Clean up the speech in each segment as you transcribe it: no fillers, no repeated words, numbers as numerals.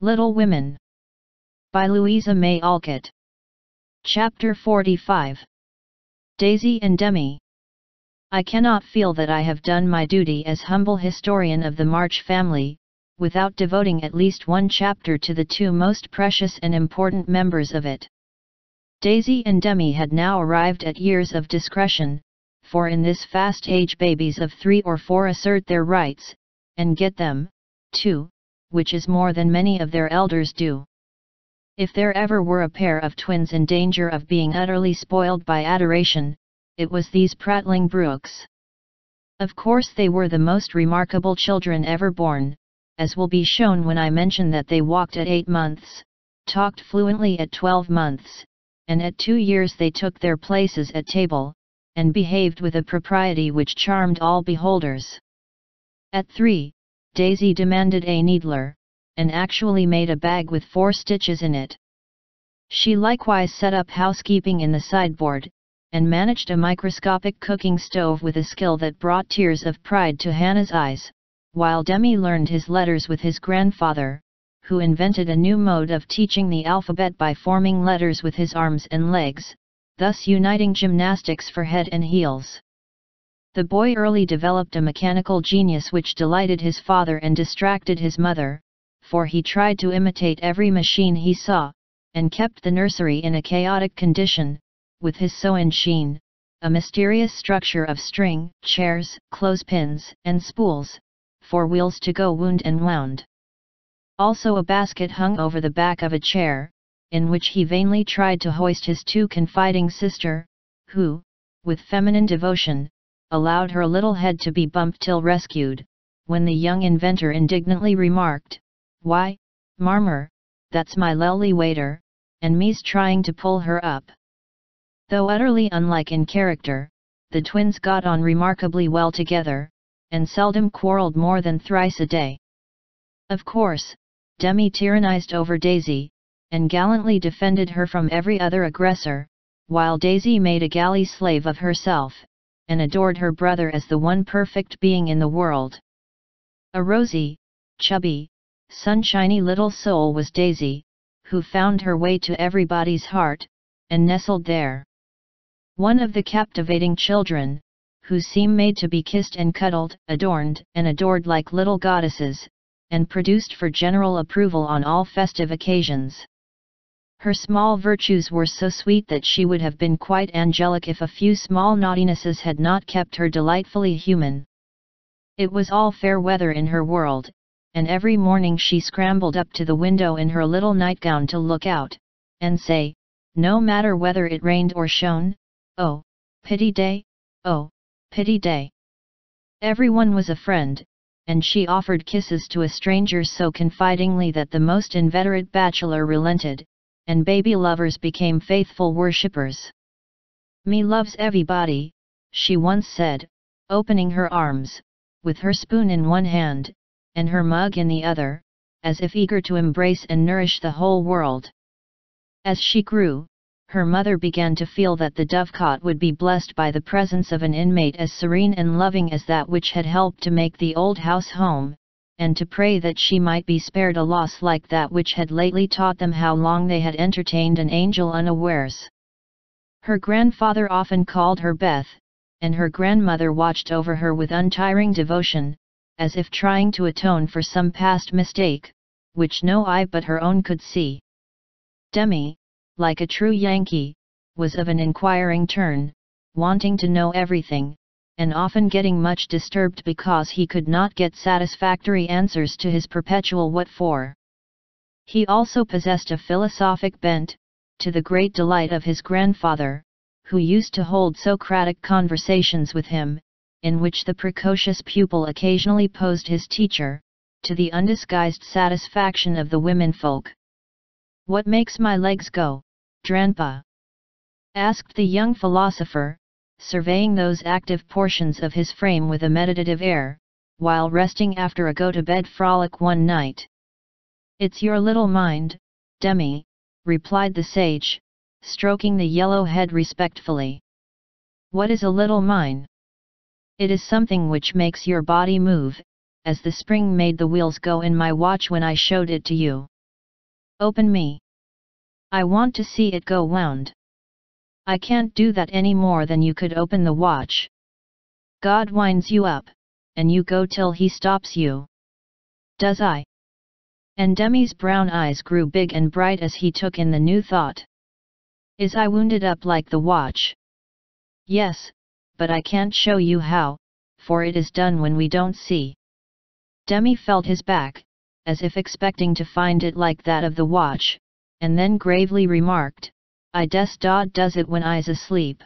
Little Women by Louisa May Alcott. Chapter 45. Daisy and Demi. I cannot feel that I have done my duty as humble historian of the March family, without devoting at least one chapter to the two most precious and important members of it. Daisy and Demi had now arrived at years of discretion, for in this fast age babies of 3 or 4 assert their rights, and get them, too, which is more than many of their elders do. If there ever were a pair of twins in danger of being utterly spoiled by adoration, it was these prattling Brooks. Of course they were the most remarkable children ever born, as will be shown when I mention that they walked at 8 months, talked fluently at 12 months, and at 2 years they took their places at table, and behaved with a propriety which charmed all beholders. At 3, Daisy demanded a needler, and actually made a bag with 4 stitches in it. She likewise set up housekeeping in the sideboard, and managed a microscopic cooking stove with a skill that brought tears of pride to Hannah's eyes, while Demi learned his letters with his grandfather, who invented a new mode of teaching the alphabet by forming letters with his arms and legs, thus uniting gymnastics for head and heels. The boy early developed a mechanical genius which delighted his father and distracted his mother, for he tried to imitate every machine he saw, and kept the nursery in a chaotic condition, with his sew-and-sheen, a mysterious structure of string, chairs, clothespins, and spools, for wheels to go wound and wound. Also a basket hung over the back of a chair, in which he vainly tried to hoist his too confiding sister, who, with feminine devotion, allowed her little head to be bumped till rescued, when the young inventor indignantly remarked, "Why, Marmer, that's my lely waiter, and me's trying to pull her up." Though utterly unlike in character, the twins got on remarkably well together, and seldom quarrelled more than thrice a day. Of course, Demi tyrannized over Daisy, and gallantly defended her from every other aggressor, while Daisy made a galley slave of herself, and adored her brother as the one perfect being in the world. A rosy, chubby, sunshiny little soul was Daisy, who found her way to everybody's heart, and nestled there. One of the captivating children, who seem made to be kissed and cuddled, adorned and adored like little goddesses, and produced for general approval on all festive occasions. Her small virtues were so sweet that she would have been quite angelic if a few small naughtinesses had not kept her delightfully human. It was all fair weather in her world, and every morning she scrambled up to the window in her little nightgown to look out, and say, no matter whether it rained or shone, "Oh, pity day, oh, pity day." Everyone was a friend, and she offered kisses to a stranger so confidingly that the most inveterate bachelor relented, and baby lovers became faithful worshippers. "Me loves everybody," she once said, opening her arms, with her spoon in one hand, and her mug in the other, as if eager to embrace and nourish the whole world. As she grew, her mother began to feel that the dovecot would be blessed by the presence of an inmate as serene and loving as that which had helped to make the old house home, and to pray that she might be spared a loss like that which had lately taught them how long they had entertained an angel unawares. Her grandfather often called her Beth, and her grandmother watched over her with untiring devotion, as if trying to atone for some past mistake, which no eye but her own could see. Demi, like a true Yankee, was of an inquiring turn, wanting to know everything, and often getting much disturbed because he could not get satisfactory answers to his perpetual what for. He also possessed a philosophic bent, to the great delight of his grandfather, who used to hold Socratic conversations with him, in which the precocious pupil occasionally posed his teacher, to the undisguised satisfaction of the womenfolk. "What makes my legs go, Dranpa?" asked the young philosopher, surveying those active portions of his frame with a meditative air, while resting after a go-to-bed frolic one night. "It's your little mind, Demi," replied the sage, stroking the yellow head respectfully. "What is a little mind?" "It is something which makes your body move, as the spring made the wheels go in my watch when I showed it to you." Open me. I want to see it go wound. I can't do that any more than you could open the watch. God winds you up, and you go till he stops you. Does I? And Demi's brown eyes grew big and bright as he took in the new thought. Is I wounded up like the watch? Yes, but I can't show you how, for it is done when we don't see. Demi felt his back, as if expecting to find it like that of the watch, and then gravely remarked, I does it when I's asleep.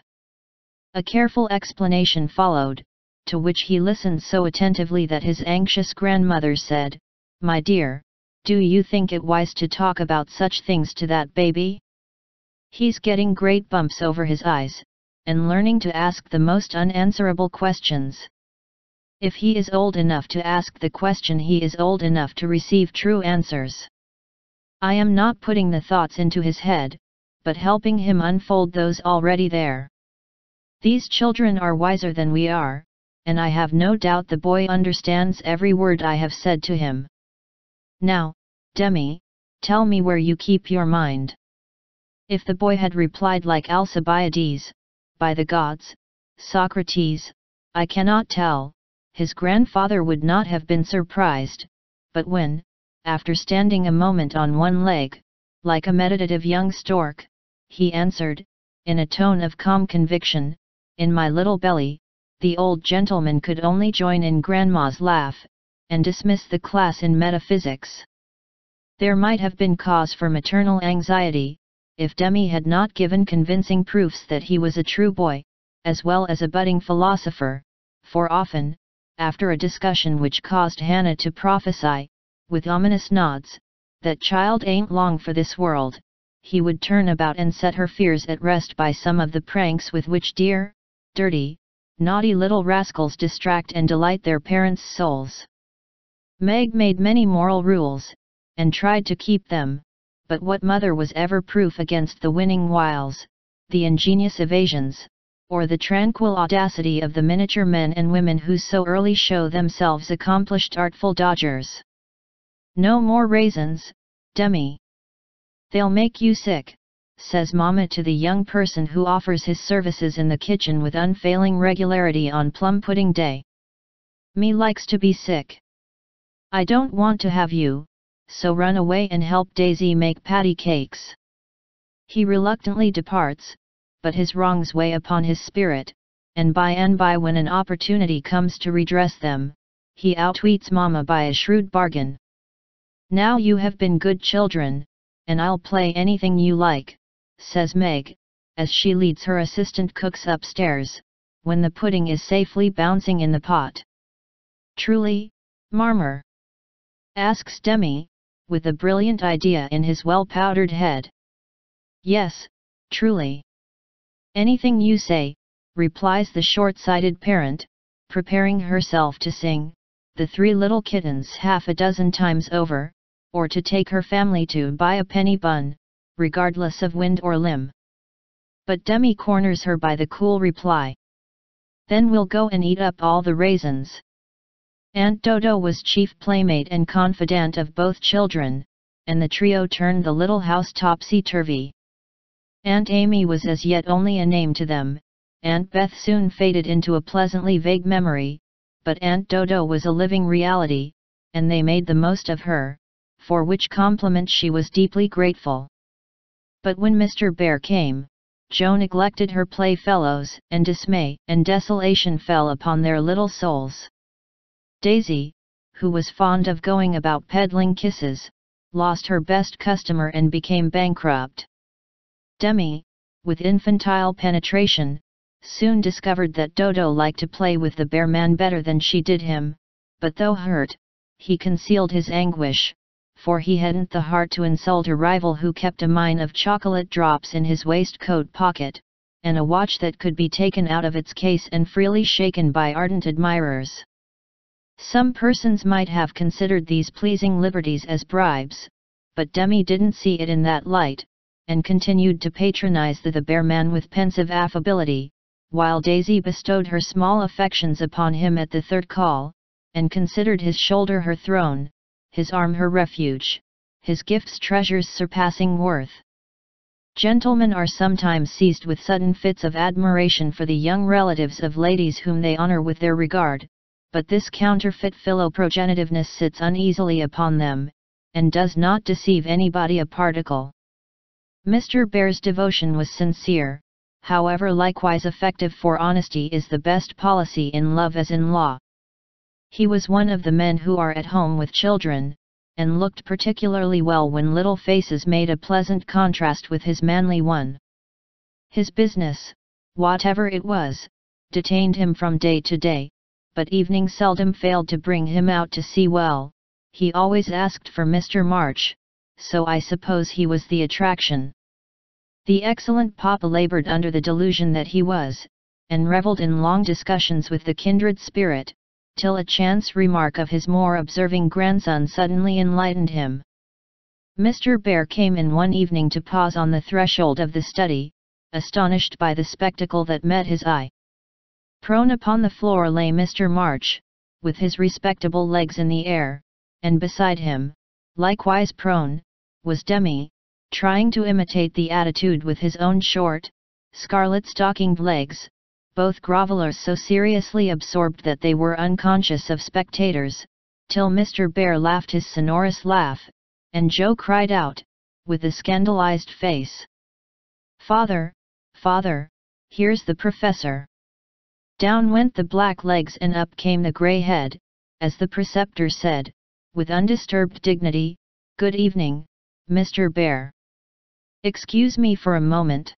A careful explanation followed, to which he listened so attentively that his anxious grandmother said, My dear, do you think it wise to talk about such things to that baby? He's getting great bumps over his eyes, and learning to ask the most unanswerable questions. If he is old enough to ask the question, he is old enough to receive true answers. I am not putting the thoughts into his head, but helping him unfold those already there. These children are wiser than we are, and I have no doubt the boy understands every word I have said to him. Now, Demi, tell me where you keep your mind. If the boy had replied like Alcibiades, by the gods, Socrates, I cannot tell, his grandfather would not have been surprised, but when, after standing a moment on one leg, like a meditative young stork, he answered, in a tone of calm conviction, in my little belly, the old gentleman could only join in Grandma's laugh, and dismiss the class in metaphysics. There might have been cause for maternal anxiety, if Demi had not given convincing proofs that he was a true boy, as well as a budding philosopher, for often, after a discussion which caused Hannah to prophesy, with ominous nods, that child ain't long for this world, he would turn about and set her fears at rest by some of the pranks with which dear, dirty, naughty little rascals distract and delight their parents' souls. Meg made many moral rules, and tried to keep them, but what mother was ever proof against the winning wiles, the ingenious evasions, or the tranquil audacity of the miniature men and women who so early show themselves accomplished artful dodgers? No more raisins, Demi. They'll make you sick, says Mama to the young person who offers his services in the kitchen with unfailing regularity on plum pudding day. Me likes to be sick. I don't want to have you, so run away and help Daisy make patty cakes. He reluctantly departs, but his wrongs weigh upon his spirit, and by when an opportunity comes to redress them, he outwits Mama by a shrewd bargain. Now you have been good children, and I'll play anything you like, says Meg, as she leads her assistant cooks upstairs, when the pudding is safely bouncing in the pot. Truly, Marmer? Asks Demi, with a brilliant idea in his well-powdered head. Yes, truly. Anything you say, replies the short-sighted parent, preparing herself to sing, The Three Little Kittens half a dozen times over, or to take her family to buy a penny bun, regardless of wind or limb. But Demi corners her by the cool reply. Then we'll go and eat up all the raisins. Aunt Dodo was chief playmate and confidant of both children, and the trio turned the little house topsy-turvy. Aunt Amy was as yet only a name to them, Aunt Beth soon faded into a pleasantly vague memory, but Aunt Dodo was a living reality, and they made the most of her, for which compliment she was deeply grateful. But when Mr. Bear came, Jo neglected her playfellows, and dismay and desolation fell upon their little souls. Daisy, who was fond of going about peddling kisses, lost her best customer and became bankrupt. Demi, with infantile penetration, soon discovered that Dodo liked to play with the bear man better than she did him, but though hurt, he concealed his anguish, for he hadn't the heart to insult a rival who kept a mine of chocolate drops in his waistcoat pocket, and a watch that could be taken out of its case and freely shaken by ardent admirers. Some persons might have considered these pleasing liberties as bribes, but Demi didn't see it in that light, and continued to patronize the bear man with pensive affability, while Daisy bestowed her small affections upon him at the third call, and considered his shoulder her throne, his arm her refuge, his gifts treasures surpassing worth. Gentlemen are sometimes seized with sudden fits of admiration for the young relatives of ladies whom they honor with their regard, but this counterfeit philoprogenitiveness sits uneasily upon them, and does not deceive anybody a particle. Mr. Bear's devotion was sincere, however likewise effective, for honesty is the best policy in love as in law. He was one of the men who are at home with children, and looked particularly well when little faces made a pleasant contrast with his manly one. His business, whatever it was, detained him from day to day, but evening seldom failed to bring him out to see well. He always asked for Mr. March, so I suppose he was the attraction. The excellent papa labored under the delusion that he was, and revelled in long discussions with the kindred spirit, till a chance remark of his more observing grandson suddenly enlightened him. Mr. Bear came in one evening to pause on the threshold of the study, astonished by the spectacle that met his eye. Prone upon the floor lay Mr. March, with his respectable legs in the air, and beside him, likewise prone, was Demi, trying to imitate the attitude with his own short, scarlet-stockinged legs, both grovellers so seriously absorbed that they were unconscious of spectators, till Mr. Bear laughed his sonorous laugh, and Joe cried out, with a scandalized face, "Father, father, here's the professor!" Down went the black legs and up came the grey head, as the preceptor said, with undisturbed dignity, "Good evening, Mr. Bear. Excuse me for a moment.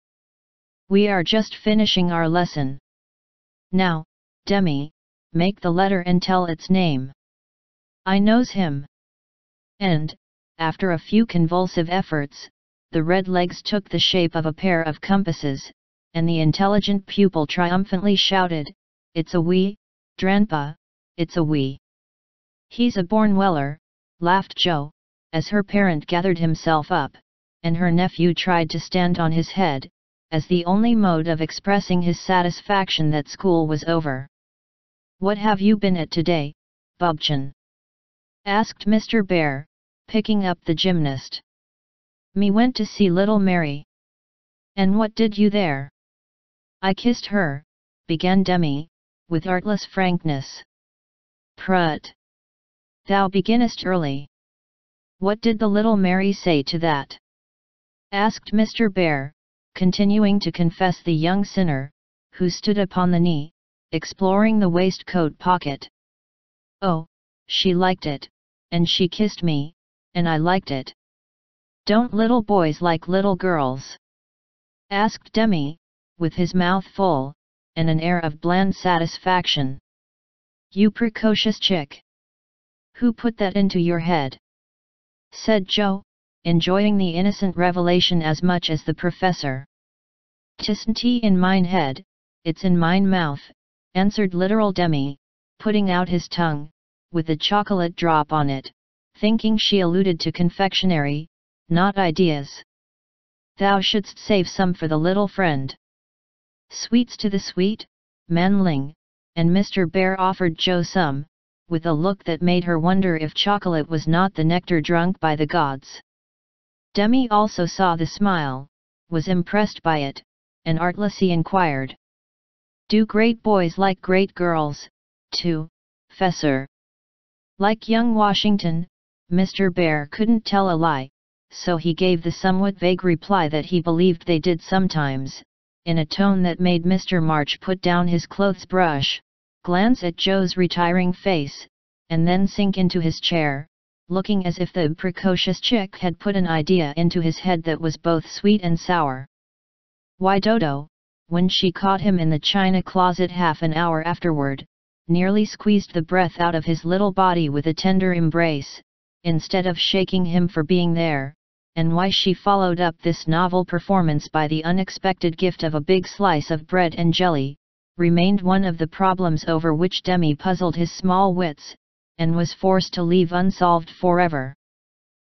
We are just finishing our lesson. Now, Demi, make the letter and tell its name." "I knows him." And, after a few convulsive efforts, the red legs took the shape of a pair of compasses, and the intelligent pupil triumphantly shouted, "It's a wee, Dranpa, it's a wee." "He's a born Weller," laughed Joe, as her parent gathered himself up, and her nephew tried to stand on his head, as the only mode of expressing his satisfaction that school was over. "What have you been at today, Bubchin?" asked Mr. Bear, picking up the gymnast. "Me went to see little Mary." "And what did you there?" "I kissed her," began Demi, with artless frankness. "Prut! Thou beginnest early. What did the little Mary say to that?" asked Mr. Bear, continuing to confess the young sinner, who stood upon the knee, exploring the waistcoat pocket. "Oh, she liked it, and she kissed me, and I liked it." "Don't little boys like little girls?" asked Demi, with his mouth full, and an air of bland satisfaction. "You precocious chick! Who put that into your head?" said Joe, enjoying the innocent revelation as much as the professor. "'Tisn't in mine head, it's in mine mouth," answered literal Demi, putting out his tongue, with a chocolate drop on it, thinking she alluded to confectionery, not ideas. "Thou shouldst save some for the little friend." "Sweets to the sweet, manling," and Mr. Bear offered Joe some, with a look that made her wonder if chocolate was not the nectar drunk by the gods. Demi also saw the smile, was impressed by it, and artlessly inquired, "Do great boys like great girls, too, Fessor?" "Like young Washington," Mr. Bear couldn't tell a lie, so he gave the somewhat vague reply that he believed they did sometimes, in a tone that made Mr. March put down his clothes brush, glance at Joe's retiring face, and then sink into his chair, looking as if the precocious chick had put an idea into his head that was both sweet and sour. Why Dodo, when she caught him in the china closet half an hour afterward, nearly squeezed the breath out of his little body with a tender embrace, instead of shaking him for being there, and why she followed up this novel performance by the unexpected gift of a big slice of bread and jelly, remained one of the problems over which Demi puzzled his small wits, and was forced to leave unsolved forever.